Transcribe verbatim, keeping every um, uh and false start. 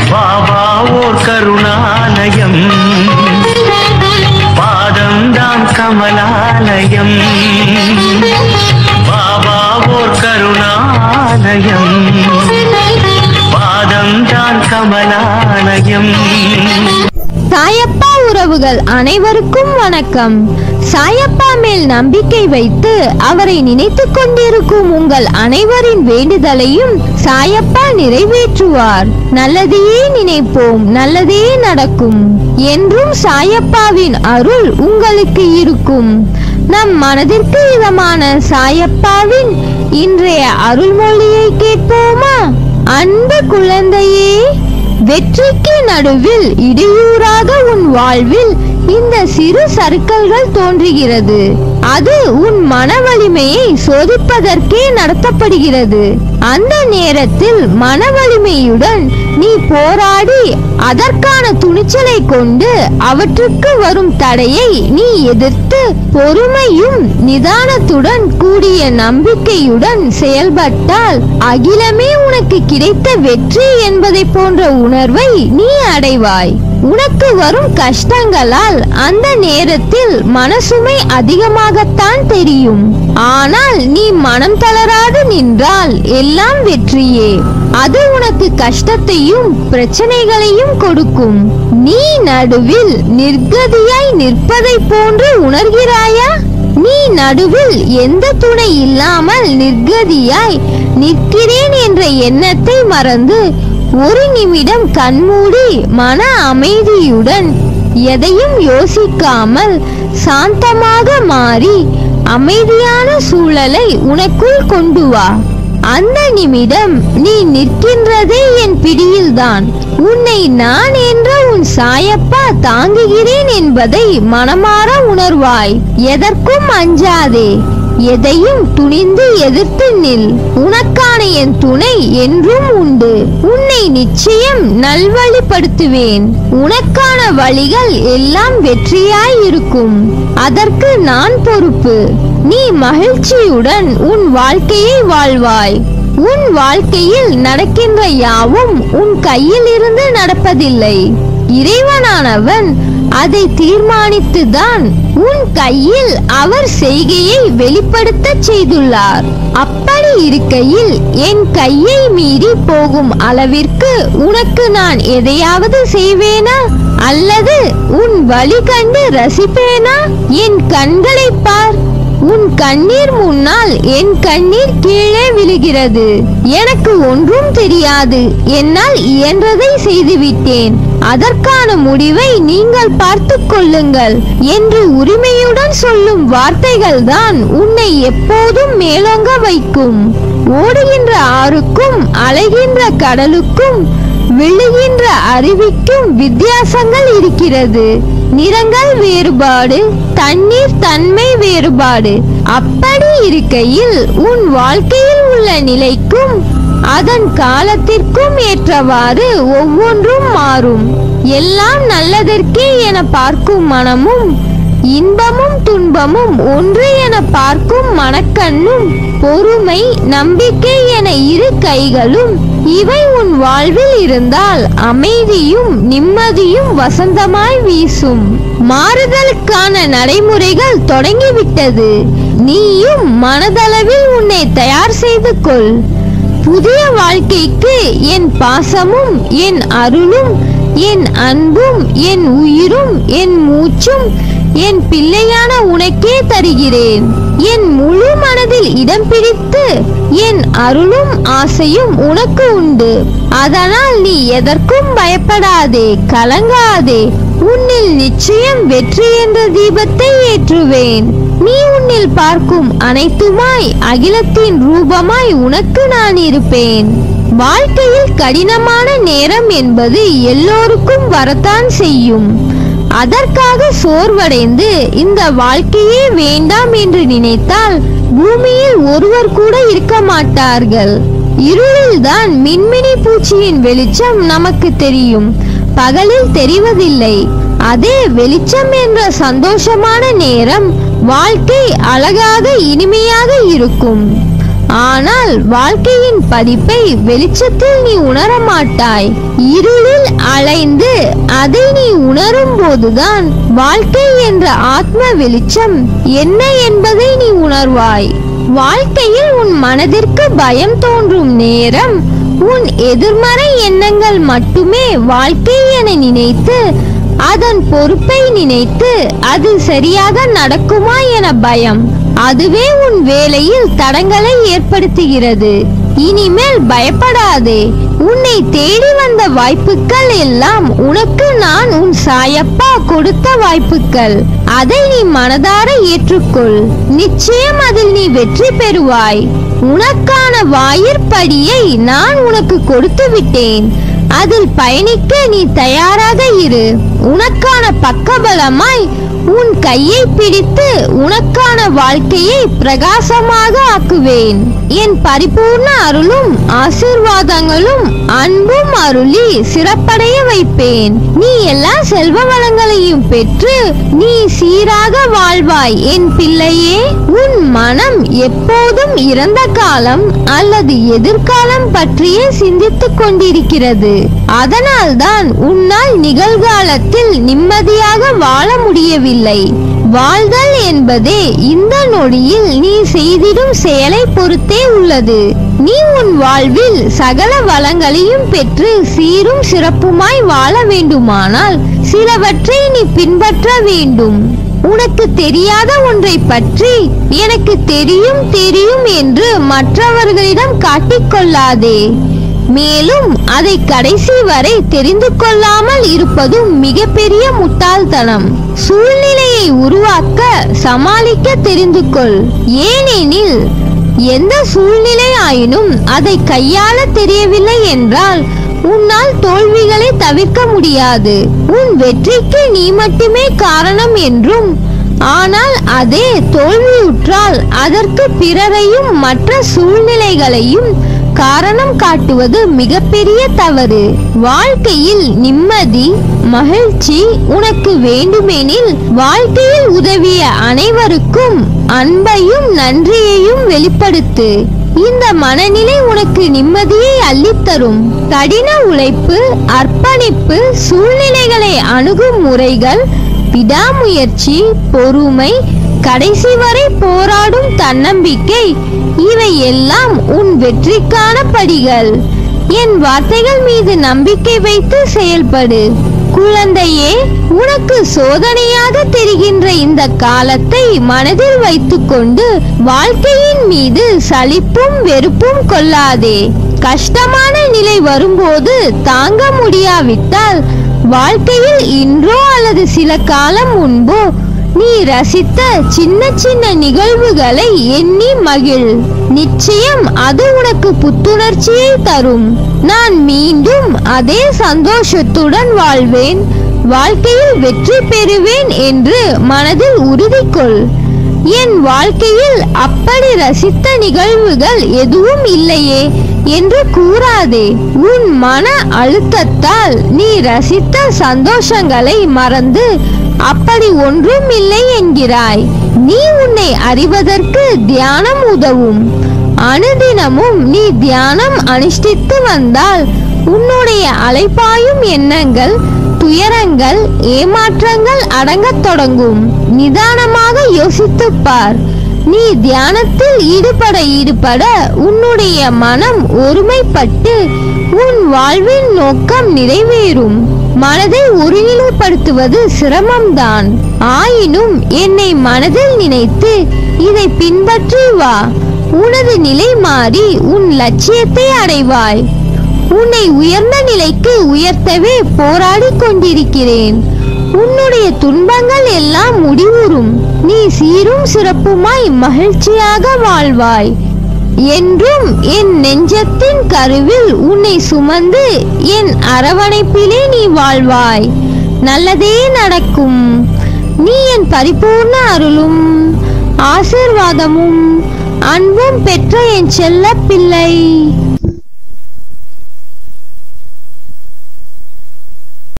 பாபா ஓர் கருணாலயம், பாதம்தான் கமலாலயம். பாபா ஓர் கருணாலயம், பாதம்தான் கமலாலயம். சாயப்பா உறவுகள் அனைவருக்கும் வணக்கம். சாயப்பா மேல் நம்பிக்கை வைத்து அவரை நினைத்து கொண்டிருக்கும் உங்கள் அனைவரின் வேண்டுதலையும் சாயப்பா நிறைவேற்றுவார். நல்லதையே நினைப்போம், நல்லதே நடக்கும். என்றும் சாயப்பாவின் அருள் உங்களுக்கு இருக்கும். நம் மனதிற்கு இதமான சாயப்பாவின் இன்றைய அருள்மொழியை கேட்போமா? அன்பு குழந்தையே, வெற்றிக்கு நடுவில் இடையூறாக உன் வாழ்வில் இந்த சிறு சறுக்கல்கள் தோன்றுகிறது. அது உன் மன வலிமையை சோதிப்பதற்கே நடத்தப்படுகிறது. அந்த நேரத்தில் மன வலிமையுடன் நீ போராடி அதற்கான துணிச்சலை கொண்டு அவற்றுக்கு வரும் தடையை நீ எதிர்த்து பொறுமையும் நிதானத்துடன் கூடிய நம்பிக்கையுடன் செயல்பட்டால் அகிலமே உனக்கு கிடைத்த வெற்றி என்பதை போன்ற உணர்வை நீ அடைவாய். உனக்கு வரும் கஷ்டங்களால் அந்த நேரத்தில் மனசுமை அதிகமாகத்தான் தெரியும். ஆனால் நீ மனம் தளராது நின்றால் எல்லாம் வெற்றியே. அது உனக்கு கஷ்டத்தையும் பிரச்சனைகளையும் கொடுக்கும். நீ நடுவில் நிர்கதியாய் நிற்பதை போன்று உணர்கிறாயா? நீ நடுவில் எந்த துணை இல்லாமல் நிர்கதியாய் நிற்கிறேன் என்ற எண்ணத்தை மறந்து ஒரு நிமிடம் கண்மூடி மன அமைதியுடன் எதையும் யோசிக்காமல் சாந்தமாக மாறி அமைதியான சூழலை உனக்குள் கொண்டு வா. அந்த நிமிடம் நீ நிற்கின்றதே என் பிடியில்தான். உன்னை நான் என்ற உன் சாயப்பா தாங்குகிறேன் என்பதை மனமாற உணர்வாய். எதற்கும் அஞ்சாதே, எதையும் துணிந்து எதிர்த்து நில். உனக்கான என் துணை என்றும் உண்டு. உன்னை நிச்சயம் நல்வழிப்படுத்துவேன். உனக்கான வழிகள் எல்லாம் வெற்றியாய் இருக்கும். அதற்கு நான் பொறுப்பு. நீ மகிழ்ச்சியுடன் உன் வாழ்க்கையை வாழ்வாய். உன் வாழ்க்கையில் நடக்கின்ற யாவும் உன் கையில் இருந்து நடப்பதில்லை. இறைவனானவன் அதை தீர்மானித்துதான் உன் கையில் அவர் செய்கையை வெளிப்படுத்த செய்துள்ளார். அப்படி இருக்கையில் என் கையை மீறி போகும் அளவிற்கு உனக்கு நான் எதையாவது செய்வேனா? அல்லது உன் வழி கண்டு ரசிப்பேனா? என் கண்களை பார். உன் கண்ணீர் முன்னால் என் கண்ணீர் கீழே விழுகிறது. எனக்கு ஒன்றும் தெரியாது, என்னால் இயன்றதை செய்துவிட்டேன், அதற்கான முடிவை நீங்கள் பார்த்து கொள்ளுங்கள் என்று உரிமையுடன் சொல்லும் வார்த்தைகள் தான் உன்னை எப்போதும் மேலோங்க வைக்கும். ஓடுகின்ற ஆறுக்கும் அலைகின்ற கடலுக்கும் விழுகின்ற அருவிக்கும் வித்தியாசங்கள் இருக்கிறது. நிறங்கள் வேறுபாடு, தண்ணீர் தன்மை வேறுபாடு. அப்படி இருக்கையில் உன் வாழ்க்கையில் உள்ள நிலைக்கும் அதன் காலத்திற்கும் ஏற்றவாறு ஒவ்வொன்றும் மாறும். எல்லாம் நல்லதற்கே என பார்க்கும் மனமும் இன்பமும் துன்பமும் ஒன்று என பார்க்கும் மனக்கண்ணும் பொறுமை நம்பிக்கை என இரு கைகளும் இவை உன் வாழ்வில் இருந்தால் அமைதியும் நிம்மதியும் வசந்தமாய் வீசும். மாறுதலுக்கான நடைமுறைகள் தொடங்கிவிட்டது. நீயும் மனதளவில் உன்னை தயார் செய்து கொள். புதிய வாழ்க்கைக்கு என் பாசமும் என் அருளும் என் அன்பும் என் உயிரும் என் மூச்சும் என் பிள்ளையான உனக்கே தருகிறேன். என் முழு மனதில் இடம் பிடித்து என் அருளும் ஆசையும் உனக்கு உண்டு. அதனால் நீ எதற்கும் பயப்படாதே, கலங்காதே. உன்னில் நிச்சயம் வெற்றி என்ற தீபத்தை ஏற்றுவேன். நீ உன்னில் பார்க்கும் அனைத்துமாய் அகிலத்தின் ரூபமாய் உனக்கு நான் இருப்பேன். வாழ்க்கையில் கடினமான நேரம் என்பது எல்லோருக்கும் வரத்தான் செய்யும். அதற்காக சோர்வடைந்து இந்த வாழ்க்கையே வேண்டாம் என்று நினைத்தால் பூமியில் ஒருவர் கூட இருக்க மாட்டார்கள். இருளில்தான் மின்மினி பூச்சியின் வெளிச்சம் நமக்கு தெரியும், பகலில் தெரிவதில்லை. அதே வெளிச்சம் என்ற சந்தோஷமான நேரம் வாழ்க்கை அழகாக இனிமையாக இருக்கும். ஆனால் வாழ்க்கையின் பதிப்பை வெளிச்சத்தில் நீ உணர மாட்டாய். இருளில் அலைந்து அதை நீ உணரும் போதுதான் வாழ்க்கை என்ற ஆத்ம வெளிச்சம் என்ன என்பதை நீ உணர்வாய். வாழ்க்கையில் உன் மனதிற்கு பயம் தோன்றும் நேரம் உன் எதிர்மறை எண்ணங்கள் மட்டுமே வாழ்க்கை என நினைத்து அதன் பொறுப்பை நினைத்து அது சரியாக நடக்குமா என பயம், அதுவே உன் வேலையில் தடங்களை ஏற்படுத்துகிறது. இனிமேல் பயப்படாதே. உன்னை தேடி வந்த வாய்ப்புகள் எல்லாம் உனக்கு நான் உன் சாயப்பா கொடுத்த வாய்ப்புகள். அதை நீ மனதார ஏற்றுக்கொள். நிச்சயம் அதில் நீ வெற்றி பெறுவாய். உனக்கான வாயிற்படியை நான் உனக்கு கொடுத்து விட்டேன். அதில் பயணிக்க நீ தயாராக இரு. உனக்கான பக்கபலமாய் உன் கையை பிடித்து உனக்கான வாழ்க்கையை பிரகாசமாக ஆக்குவேன். என் பரிபூர்ண அருளும் ஆசீர்வாதங்களும் அன்பும் அருளி சிறப்படைய வைப்பேன். நீ எல்லா செல்வ வளங்களையும் பெற்று நீ சீராக வாழ்வாய் என் பிள்ளையே. உன் மனம் எப்போதும் இறந்த காலம் அல்லது எதிர்காலம் பற்றியே சிந்தித்துக் கொண்டிருக்கிறது. அதனால்தான் உன்னால் நிகழ்காலத்தில் நிம்மதியாக வாழ முடியவில்லை. வாழ்தல் என்பதே இந்த நொடியில் நீ செய்திடும் செயலை பொறுத்தே உள்ளது. நீ உன் வாழ்வில் சகல வளங்களையும் பெற்று சீரும் சிறப்புமாய் வாழ வேண்டுமானால் சிலவற்றை நீ பின்பற்ற வேண்டும். உனக்கு தெரியாத ஒன்றை பற்றி எனக்கு தெரியும் தெரியும் என்று மற்றவர்களிடம் காட்டிக்கொள்ளாதே. மேலும் அதை கடைசி வரை தெரிந்து கொள்ளாமல் இருப்பதும் மிகப்பெரிய முட்டாள்தனம். சூழ்நிலையை உருவாக்க சமாளிக்க தெரிந்து கொள். ஏனெனில் எந்த சூழ்நிலை ஆயினும் அதை கையாள தெரியவில்லை என்றால் உன்னால் தோல்விகளை தவிர்க்க முடியாது. உன் வெற்றிக்கு நீ மட்டுமே காரணம் என்றும், ஆனால் அதே தோல்வியுற்றால் அதற்கு பிறரையும் மற்ற சூழ்நிலைகளையும் காரணம் காட்டுவது மிகப்பெரிய தவறு. வாழ்க்கையில் நிம்மதி மகிழ்ச்சி உனக்கு வேண்டுமெனில் வாழ்க்கையில் உதவிய அனைவருக்கும் அன்பையும் நன்றியையும் வெளிப்படுத்து. இந்த மனநிலை உனக்கு நிம்மதியை அள்ளித்தரும். கடின உழைப்பு, அர்ப்பணிப்பு, சூழ்நிலைகளை அணுகும் முறைகள், விடாமுயற்சி, பொறுமை, கடைசி வரை போராடும் தன்னம்பிக்கை, இவை எல்லாம் உன் வெற்றிக்கான படிகள். என் வார்த்தைகள் மீது நம்பிக்கை வைத்து செயல்படு. குழந்தையே, உனக்கு சோதனையாக தெரிகின்ற இந்த காலத்தை மனதில் வைத்துக்கொண்டு வாழ்க்கையின் மீது சலிப்பும் வெறுப்பும் கொள்ளாதே. கஷ்டமான நிலை வரும்போது தாங்க முடியாவிட்டால் வாழ்க்கையில் இன்றோ அல்லது சில காலம் முன்போ நீ ரசித்த சின்ன சின்ன நிகழ்வுகளை எண்ணி மகிழ். நிச்சயம் அது உனக்கு புத்துணர்ச்சியை தரும். நான் மீண்டும் அதே சந்தோஷத்துடன் வாழ்வேன், வாழ்க்கையில் வெற்றி பெறுவேன் என்று மனதில் உறுதி கொள். என் வாழ்க்கையில் அப்படி ரசித்த நிகழ்வுகள் எதுவும் இல்லையே என்று கூறாதே. உன் மன அழுத்தத்தால் நீ ரசித்த சந்தோஷங்களை மறந்து அப்படி ஒன்றும் இல்லை என்கிறாய். நீ உன்னை அறிவதற்கு தியானம் உதவும். அனுதினமும் நீ தியானம் அனுஷ்டித்து வந்தால் உன்னுடைய அலைபாயும் எண்ணங்கள், துயரங்கள், ஏமாற்றங்கள் அடங்கத் தொடங்கும். நிதானமாக யோசித்துப் பார். நீ தியானத்தில் ஈடுபட ஈடுபட உன்னுடைய மனம் ஒருமைப்பட்டு உன் வாழ்வின் நோக்கம் நிறைவேறும். மனதை ஒருநிலைப்படுத்துவது சிரமம்தான். ஆயினும் என்னை மனதில் நினைத்து இதை பின்பற்றி வா. உனது நிலை மாறி உன் லட்சியத்தை அடைவாய். உன்னை உயர்ந்த நிலைக்கு உயர்த்தவே போராடி கொண்டிருக்கிறேன். உன்னுடைய துன்பங்கள் எல்லாம் முடிவுறும். நீ சீரும் சிறப்புமாய் மகிழ்ச்சியாக வாழ்வாய். என்றும் என் நெஞ்சத்தின் கருவில் உன்னை சுமந்து என் அரவணைப்பிலே நீ வாழ்வாய். நல்லதே நடக்கும். நீ என் பரிபூர்ண அருளும் ஆசீர்வாதமும் அன்பும் பெற்ற என் செல்ல பிள்ளை.